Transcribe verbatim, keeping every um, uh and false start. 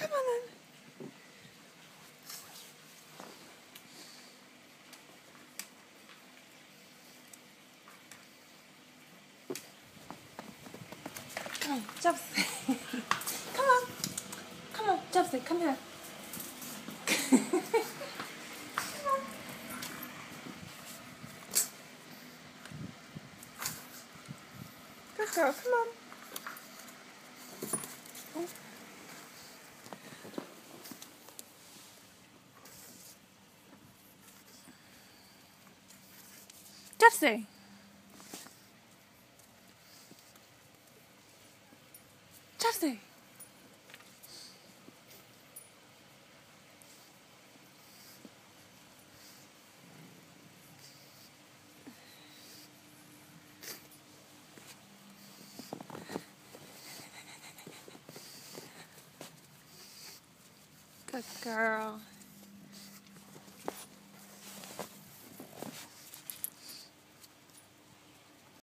Come on then. Come on, Jubalicious. Come on. Come on, Jubalicious, come here. Come on. Good girl, come on. Jubalicious. Jubalicious. Good girl.